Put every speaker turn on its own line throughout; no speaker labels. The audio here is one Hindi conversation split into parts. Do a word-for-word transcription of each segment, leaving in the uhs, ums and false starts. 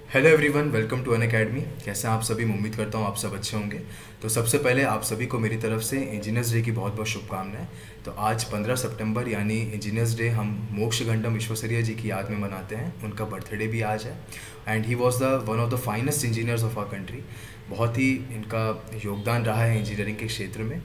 Hello everyone, welcome to Unacademy. कैसे हैं आप सभी? मैं उम्मीद करता हूँ आप सब अच्छे होंगे। तो सबसे पहले आप सभी को मेरी तरफ से इंजीनियर्स डे की बहुत बहुत शुभकामनाएं। तो आज पंद्रह सितंबर यानी इंजीनियर्स डे हम मोक्षगंडम विश्वेश्वरैया जी की याद में मनाते हैं। उनका बर्थडे भी आज है and he was the one of the finest engineers of our country. बहुत ही इनका योगदान रहा है इंजीनियरिंग के क्षेत्र में।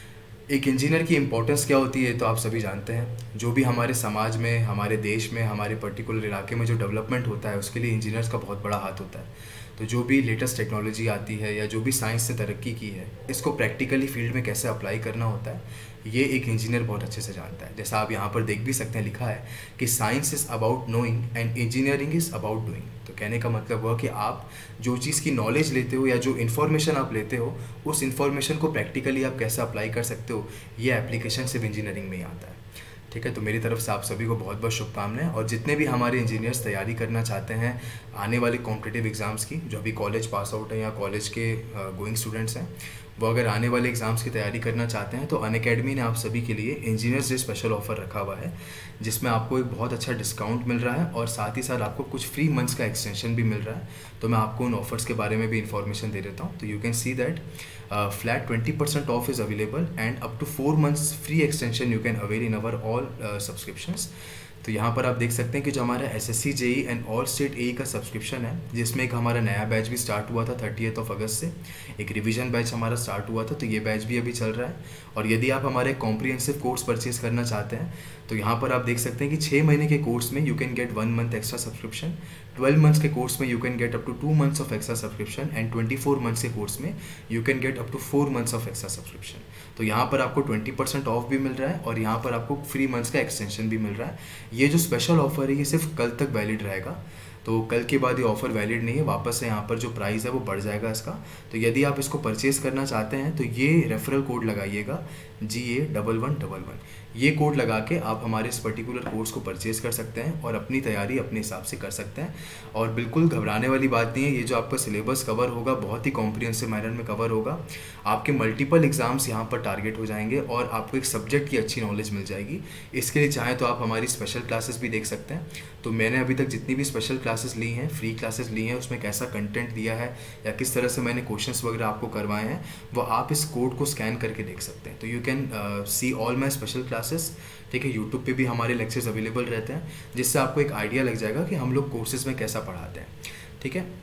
एक इंजीनियर की इम्पोर्टेंस क्या होती है तो आप सभी जानते हैं। जो भी हमारे समाज में, हमारे देश में, हमारे पर्टिकुलर इलाके में जो डेवलपमेंट होता है उसके लिए इंजीनियर्स का बहुत बड़ा हाथ होता है। तो जो भी लेटेस्ट टेक्नोलॉजी आती है या जो भी साइंस से तरक्की की है, इसको प्रैक्टिकली फील्ड में कैसे अप्लाई करना होता है, ये एक इंजीनियर बहुत अच्छे से जानता है। जैसा आप यहाँ पर देख भी सकते हैं, लिखा है कि science is about knowing and engineering is about doing. तो कहने का मतलब हुआ कि आप जो चीज़ की नॉलेज लेते हो या जो इन्फॉर्मेशन आप लेते हो, उस इन्फॉर्मेशन को प्रैक्टिकली आप कैसे अप्लाई कर सकते हो, ये एप्लीकेशन सिर्फ इंजीनियरिंग में ही आता है। ठीक है, तो मेरी तरफ से आप सभी को बहुत बहुत शुभकामनाएं। और जितने भी हमारे इंजीनियर्स तैयारी करना चाहते हैं आने वाले कॉम्पिटिटिव एग्ज़ाम्स की, जो अभी कॉलेज पास आउट हैं या कॉलेज के गोइंग स्टूडेंट्स हैं, वो अगर आने वाले एग्ज़ाम्स की तैयारी करना चाहते हैं तो अन अकेडमी ने आप सभी के लिए इंजीनियर्स डे स्पेशल ऑफर रखा हुआ है, जिसमें आपको एक बहुत अच्छा डिस्काउंट मिल रहा है और साथ ही साथ आपको कुछ फ्री मंथ्स का एक्सटेंशन भी मिल रहा है। तो मैं आपको उन ऑफर्स के बारे में भी इन्फॉर्मेशन दे देता हूँ। तो you can see that flat twenty percent off is available and up to four months free extension you can avail in our all subscriptions. तो यहाँ पर आप देख सकते हैं कि जो हमारा S S C J E and all state A E का सब्सक्रिप्शन है, जिसमें एक हमारा नया बैच भी स्टार्ट हुआ था थर्टीएथ ऑफ अगस्त से। एक रिवीजन बैच हमारा स्टार्ट हुआ था, तो ये बैच भी अभी चल रहा है। और यदि आप हमारे कॉम्प्रिहेंसिव कोर्स परचेज करना चाहते हैं तो यहाँ पर आप देख सकते हैं कि छः महीने के कोर्स में you can get one month extra subscription, twelve months के कोर्स में you can get up to two months of extra subscription and twenty four months के कोर्स में you can get up to four months of extra subscription. तो यहाँ पर आपको ट्वेंटी परसेंट ऑफ भी मिल रहा है और यहाँ पर आपको फ्री मंथ्स का एक्सटेंशन भी मिल रहा है। ये जो स्पेशल ऑफर है ये सिर्फ कल तक वैलिड रहेगा, तो कल के बाद ये ऑफ़र वैलिड नहीं है। वापस से यहाँ पर जो प्राइस है वो बढ़ जाएगा इसका। तो यदि आप इसको परचेज़ करना चाहते हैं तो ये रेफरल कोड लगाइएगा, G A double one double one. ये कोड लगा के आप हमारे इस पर्टिकुलर कोर्स को परचेज़ कर सकते हैं और अपनी तैयारी अपने हिसाब से कर सकते हैं। और बिल्कुल घबराने वाली बात नहीं है, ये जो आपका सिलेबस कवर होगा बहुत ही कॉम्प्रिहेंसिव मैनर में कवर होगा। आपके मल्टीपल एग्ज़ाम्स यहाँ पर टारगेट हो जाएंगे और आपको एक सब्जेक्ट की अच्छी नॉलेज मिल जाएगी। इसके लिए चाहें तो आप हमारी स्पेशल क्लासेस भी देख सकते हैं। तो मैंने अभी तक जितनी भी स्पेशल क्लासेस ली हैं, फ्री क्लासेस ली हैं, उसमें कैसा कंटेंट दिया है या किस तरह से मैंने क्वेश्चंस वगैरह आपको करवाए हैं, वो आप इस कोड को स्कैन करके देख सकते हैं। तो you can see all my special classes. ठीक है, यूट्यूब पे भी हमारे लेक्चर्स अवेलेबल रहते हैं, जिससे आपको एक आइडिया लग जाएगा कि हम लोग कोर्सेज में कैसा पढ़ाते हैं। ठीक है,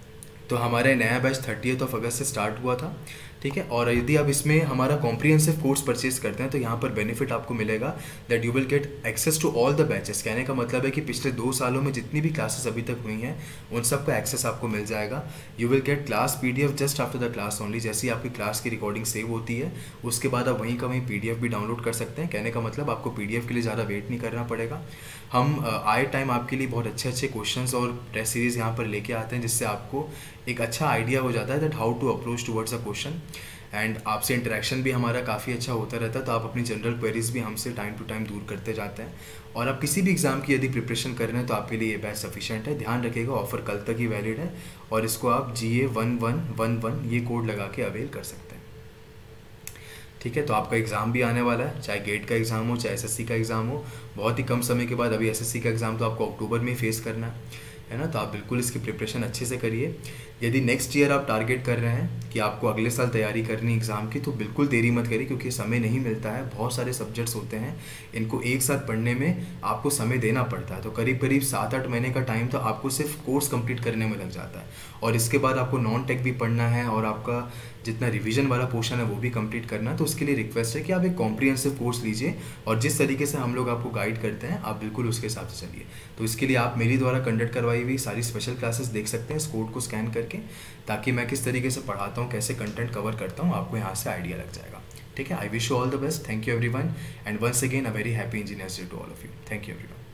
तो हमारा नया बैच थर्टीएथ ऑफ अगस्त से स्टार्ट हुआ था। ठीक है, और यदि आप इसमें हमारा कॉम्प्रिहेंसिव कोर्स परचेज करते हैं तो यहाँ पर बेनिफिट आपको मिलेगा that you will get access to all the batches. कहने का मतलब है कि पिछले दो सालों में जितनी भी क्लासेस अभी तक हुई हैं उन सब का एक्सेस आपको मिल जाएगा। You will get class PDF just after the class only. जैसे ही आपकी क्लास की रिकॉर्डिंग सेव होती है उसके बाद आप वहीं का वहीं पीडीएफ भी डाउनलोड कर सकते हैं। कहने का मतलब आपको पीडीएफ के लिए ज़्यादा वेट नहीं करना पड़ेगा। हम आए टाइम आपके लिए बहुत अच्छे अच्छे क्वेश्चंस और टेस्ट सीरीज़ यहाँ पर लेके आते हैं, जिससे आपको एक अच्छा आइडिया हो जाता है that how to approach towards a question. And आपसे इंटरेक्शन भी हमारा काफ़ी अच्छा होता रहता है, तो आप अपनी जनरल क्वेरीज भी हमसे टाइम टू टाइम दूर करते जाते हैं। और आप किसी भी एग्ज़ाम की यदि प्रिपरेशन कर रहे हैं तो आपके लिए ये बैच सफिशिएंट है। ध्यान रखिएगा, ऑफर कल तक ही वैलिड है और इसको आप G A one one one one ये कोड लगा के अवेल कर सकते हैं। ठीक है, तो आपका एग्ज़ाम भी आने वाला है, चाहे गेट का एग्ज़ाम हो चाहे एसएससी का एग्ज़ाम हो, बहुत ही कम समय के बाद। अभी एसएससी का एग्ज़ाम तो आपको अक्टूबर में फेस करना है है ना, तो आप बिल्कुल इसकी प्रिपरेशन अच्छे से करिए। यदि नेक्स्ट ईयर आप टारगेट कर रहे हैं कि आपको अगले साल तैयारी करनी एग्ज़ाम की, तो बिल्कुल देरी मत करिए, क्योंकि समय नहीं मिलता है। बहुत सारे सब्जेक्ट्स होते हैं, इनको एक साथ पढ़ने में आपको समय देना पड़ता है। तो करीब करीब सात आठ महीने का टाइम तो आपको सिर्फ कोर्स कंप्लीट करने में लग जाता है और इसके बाद आपको नॉन टेक भी पढ़ना है और आपका जितना रिवीजन वाला पोर्शन है वो भी कंप्लीट करना है। तो उसके लिए रिक्वेस्ट है कि आप एक कॉम्प्रिहेंसिव कोर्स लीजिए और जिस तरीके से हम लोग आपको गाइड करते हैं आप बिल्कुल उसके हिसाब से चलिए। तो इसके लिए आप मेरी द्वारा कंडक्ट करवाई हुई सारी स्पेशल क्लासेस देख सकते हैं इस कोड को स्कैन करके, ताकि मैं किस तरीके से पढ़ाता हूँ, कैसे कंटेंट कवर करता हूँ, आपको यहाँ से आइडिया लग जाएगा। ठीक है, I wish you all the best. Thank you everyone and once again a very happy engineers day to all of you. Thank you everyone.